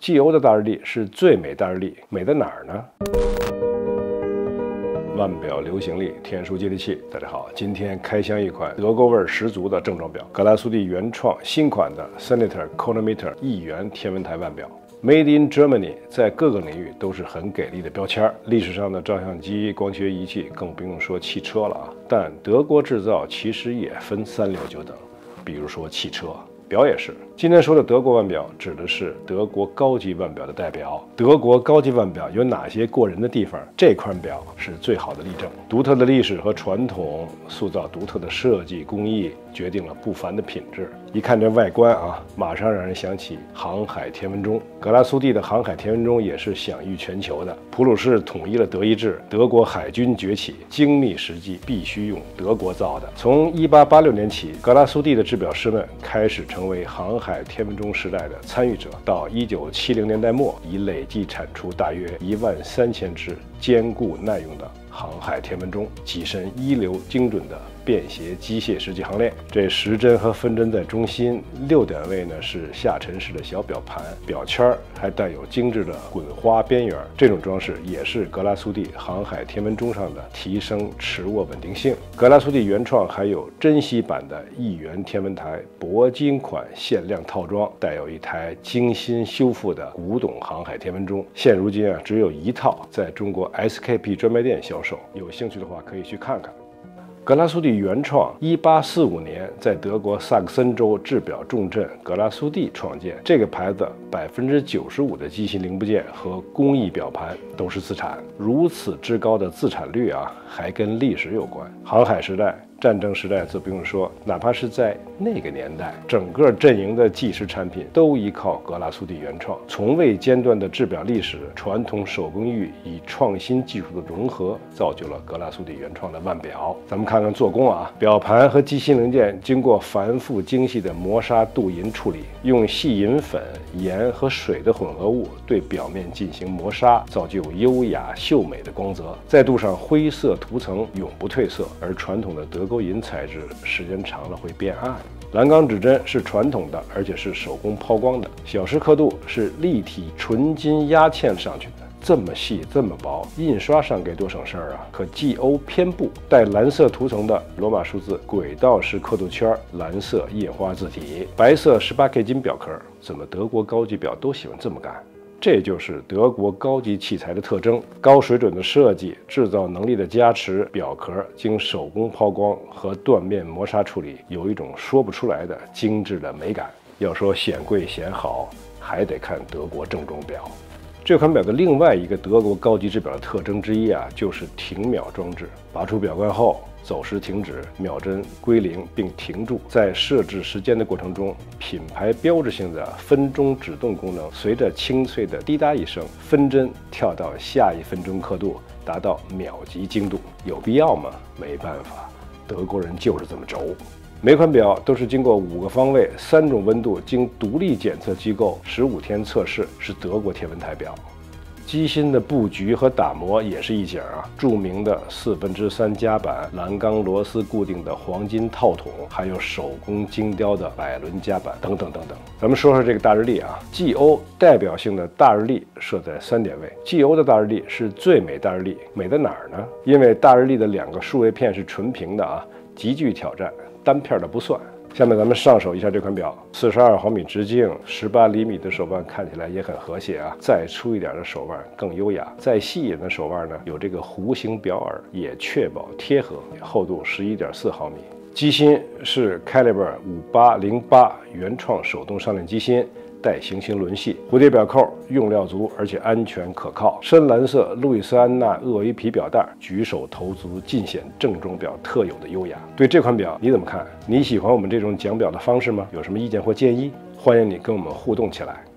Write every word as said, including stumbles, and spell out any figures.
G O 的大日历是最美大日历，美在哪儿呢？腕表流行历，天书接地气。大家好，今天开箱一款德国味儿十足的正装表，格拉苏蒂原创新款的 Senator Chronometer 一元天文台腕表。Made in Germany 在各个领域都是很给力的标签。历史上的照相机、光学仪器，更不用说汽车了啊。但德国制造其实也分三六九等，比如说汽车。表也是，今天说的德国腕表指的是德国高级腕表的代表。德国高级腕表有哪些过人的地方？这款表是最好的例证。独特的历史和传统塑造独特的设计工艺，决定了不凡的品质。一看这外观啊，马上让人想起航海天文钟。格拉苏蒂的航海天文钟也是享誉全球的。普鲁士统一了德意志，德国海军崛起，精密实际必须用德国造的。从一八八六年起，格拉苏蒂的制表师们开始成为航海天文钟时代的参与者。到一九七零年代末，已累计产出大约一万三千只坚固耐用的航海天文钟，跻身一流精准的便携机械实际行列。这时针和分针在中心，六点位呢是下沉式的小表盘，表圈还带有精致的滚花边缘。这种装饰也是格拉苏蒂航海天文钟上的提升持握稳定性。格拉苏蒂原创还有珍稀版的一元天文台铂金款限量套装，带有一台精心修复的古董航海天文钟。现如今啊，只有一套在中国 S K P 专卖店销售，有兴趣的话可以去看看。格拉苏蒂原创，一八四五年在德国萨克森州制表重镇格拉苏蒂创建。这个牌子百分之九十五的机芯零部件和工艺表盘都是自产。如此之高的自产率啊，还跟历史有关。航海时代、战争时代自不用说，哪怕是在那个年代，整个阵营的计时产品都依靠格拉苏蒂原创。从未间断的制表历史、传统手工艺与创新技术的融合，造就了格拉苏蒂原创的腕表。咱们看看做工啊，表盘和机芯零件经过繁复精细的磨砂镀银处理，用细银粉、盐和水的混合物对表面进行磨砂，造就优雅秀美的光泽。再镀上灰色涂层，永不褪色。而传统的德勾银材质时间长了会变暗。蓝钢指针是传统的，而且是手工抛光的。小时刻度是立体纯金压嵌上去的。这么细这么薄，印刷上该多省事儿啊！可 G O 偏布带蓝色涂层的罗马数字轨道式刻度圈，蓝色印花字体，白色 十八K 金表壳。怎么德国高级表都喜欢这么干？这就是德国高级器材的特征：高水准的设计、制造能力的加持，表壳经手工抛光和缎面磨砂处理，有一种说不出来的精致的美感。要说显贵显好，还得看德国正装表。这款表的另外一个德国高级制表的特征之一啊，就是停秒装置。拔出表冠后，走时停止，秒针归零并停住。在设置时间的过程中，品牌标志性的分钟止动功能，随着清脆的滴答一声，分针跳到下一分钟刻度，达到秒级精度。有必要吗？没办法，德国人就是这么轴。每款表都是经过五个方位、三种温度，经独立检测机构十五天测试，是德国天文台表。机芯的布局和打磨也是一景啊，著名的四分之三夹板、蓝钢螺丝固定的黄金套筒，还有手工精雕的百轮夹板等等等等。咱们说说这个大日历啊 ，G O 代表性的大日历设在三点位。G O 的大日历是最美大日历，美在哪儿呢？因为大日历的两个数位片是纯平的啊，极具挑战。单片的不算。下面咱们上手一下这款表，四十二毫米直径，十八厘米的手腕看起来也很和谐啊。再粗一点的手腕更优雅，再细一点的手腕呢，有这个弧形表耳，也确保贴合，厚度十一点四毫米。机芯是 Caliber 五八零八原创手动上链机芯。带行星轮系，蝴蝶表扣用料足，而且安全可靠。深蓝色路易斯安那鳄鱼皮表带，举手投足尽显正装表特有的优雅。对这款表你怎么看？你喜欢我们这种讲表的方式吗？有什么意见或建议？欢迎你跟我们互动起来。